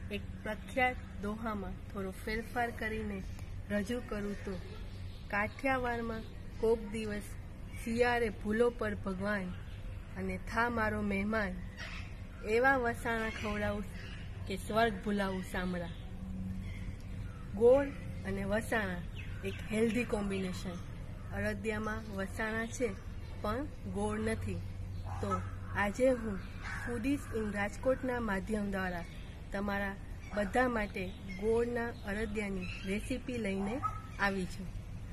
એક પ્રખ્યાત દોહામાં થોડો ફેરફાર કરીને રજૂ કરું તો કાઠિયાવાડમાં કોક દિવસ શિયાળે ભૂલો પર ભગવાન અને થા મારો મહેમાન એવા વસાણા ખવડાવું કે સ્વર્ગ ભૂલાવું સામરા. ગોળ અને વસાણા એક હેલ્ધી કોમ્બિનેશન. અડદિયામાં વસાણા છે પણ ગોળ નથી. તો આજે હું ફૂડીઝ ઇન રાજકોટના માધ્યમ દ્વારા તમારા બધા માટે ગોળના અડદિયાની રેસીપી લઈને આવી છું.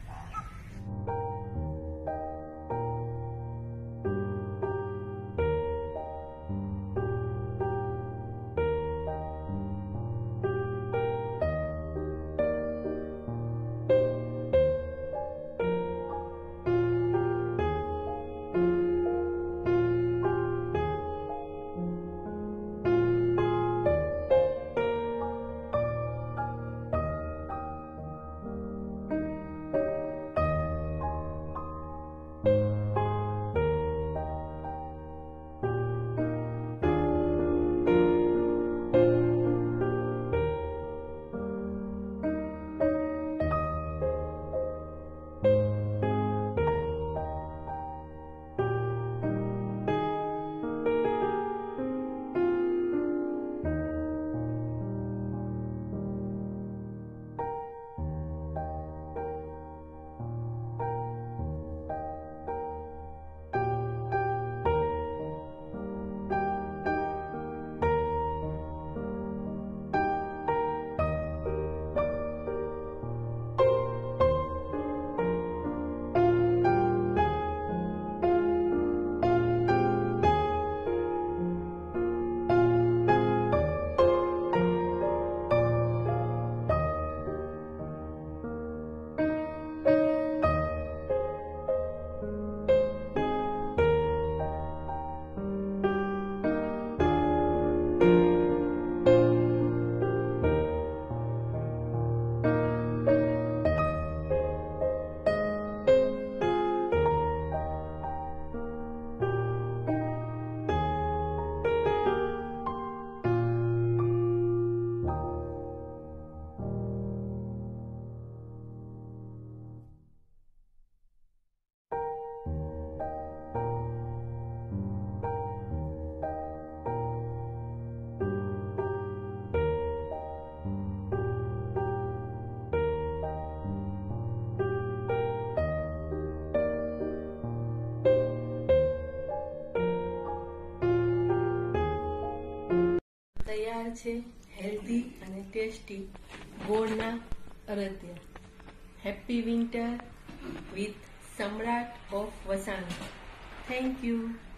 તૈયાર છે હેલ્ધી અને ટેસ્ટી ગોળના અડદિયા. Happy winter with Samrat of Vasana. Thank you.